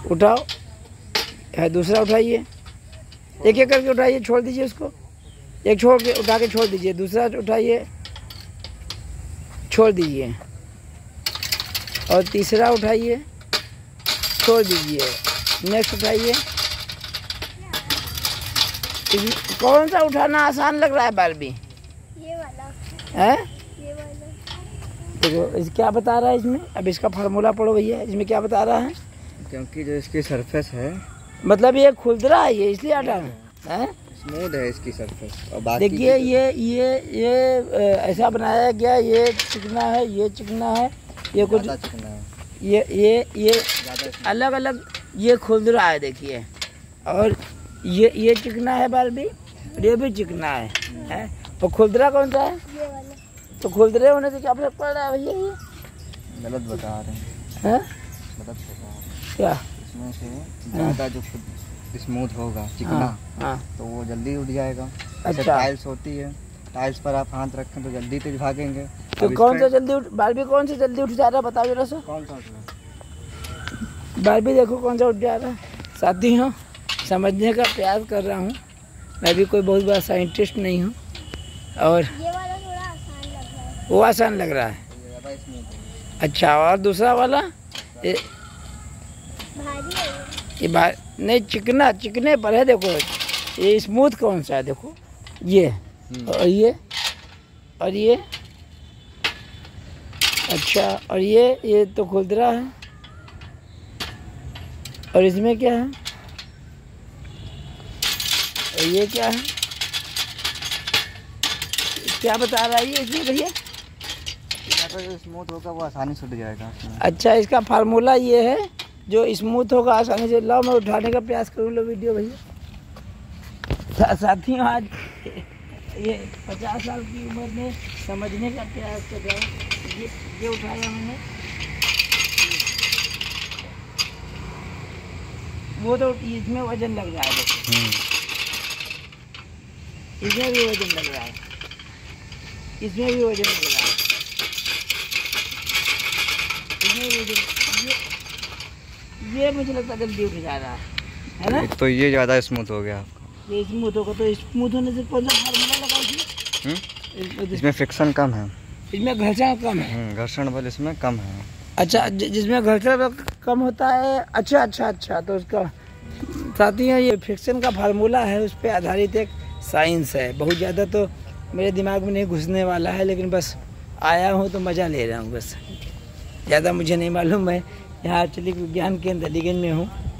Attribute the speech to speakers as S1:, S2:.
S1: उठाओ, है दूसरा उठाइए, एक एक करके उठाइए, छोड़ दीजिए उसको, एक छोड़ के उठा के छोड़ दीजिए, दूसरा उठाइए, छोड़ दीजिए, और तीसरा उठाइए, छोड़ दीजिए, नेक्स्ट उठाइए। कौन सा उठाना आसान लग रहा है बारबी?
S2: ये वाला
S1: है,
S2: ये वाला।
S1: देखो इस क्या बता रहा है इसमें, अब इसका फार्मूला पढ़ो भैया, इसमें क्या बता रहा है?
S3: क्योंकि जो इसकी सरफेस है,
S1: मतलब ये खुरदरा है, ये इसलिए हटाना है,
S3: स्मूथ है इसकी सरफेस। और बाकी
S1: देखिए ये ऐसा बनाया गया, ये चिकना है, ये चिकना है, ये कुछ
S3: चिकना है,
S1: ये अलग अलग ये खुरदरा है देखिए, और ये चिकना है बारबी, ये भी चिकना है? और खुरदरा कौन सा है?
S2: ये वाला।
S1: तो खुरदरे होने से क्या फर्क पड़ रहा है भैया? ये
S3: गलत बता रहे
S1: हैं,
S3: गलत बता रहे हैं।
S1: क्या
S3: इसमें से ज़्यादा जो स्मूथ होगा चिकना,
S1: हाँ,
S3: तो वो जल्दी उठ जाएगा।
S1: अच्छा।
S3: टाइल्स होती है, टाइल्स पर आप हाथ रखें तो जल्दी तेज भागेंगे।
S1: तो कौन सा जल्दी उठ, बारबी कौन सा जल्दी उठ जा रहा है, बताओ जरा सा।
S3: कौन सा उसमें?
S1: बारबी देखो कौन सा उठ जा रहा है। साथियों, समझने का प्रयास कर रहा हूँ, मैं भी कोई बहुत बड़ा साइंटिस्ट नहीं हूँ, और
S2: ये वाला थोड़ा आसान लग रहा है।
S1: वो आसान लग रहा है।
S3: ज़्यादा स्मूथ है।
S1: अच्छा, और दूसरा वाला ये
S2: भारी है ये।
S1: ये बार नहीं, चिकने पर है, देखो ये स्मूथ कौन सा है, देखो ये, और ये अच्छा, और ये तो खुरदरा है, और इसमें क्या है, और ये क्या है, क्या बता रहा है ये इसमें भैया?
S3: जो स्मूथ होगा वो आसानी से उठ जाएगा उसमें।
S1: अच्छा, इसका फार्मूला ये है, जो स्मूथ होगा आसानी से। लाओ मैं उठाने का प्रयास करूँ, लो वीडियो भैया। साथियों, आज ये 50 साल की उम्र में समझने का प्रयास कर रहा हूँ। ये उठाया मैंने, वो तो इसमें वजन लग रहा है, इसमें भी वजन लग रहा है, इसमें भी वजन लग रहा है, इसमें भी वजन, ये मुझे लगता है जल्दी उठ जा रहा है ना?
S3: तो ये ज़्यादा स्मूथ हो गया आपका।
S1: ये स्मूथ होगा, तो स्मूथ होने से कौन सा फार्मूला लगा इसमें?
S3: इसमें फ्रिक्शन कम है,
S1: इसमें घर्षण कम है।
S3: घर्षण बल इसमें कम है।
S1: अच्छा, जिसमें घर्षण कम होता है। अच्छा, तो उसका साथियों, ये फ्रिक्शन का फार्मूला है, उस पर आधारित एक साइंस है। बहुत ज़्यादा तो मेरे दिमाग में नहीं घुसने वाला है, लेकिन बस आया हूँ तो मज़ा ले रहा हूँ, बस ज़्यादा मुझे नहीं मालूम। मैं यहाँ आंचलिक विज्ञान केंद्र अलीगंज में हूँ,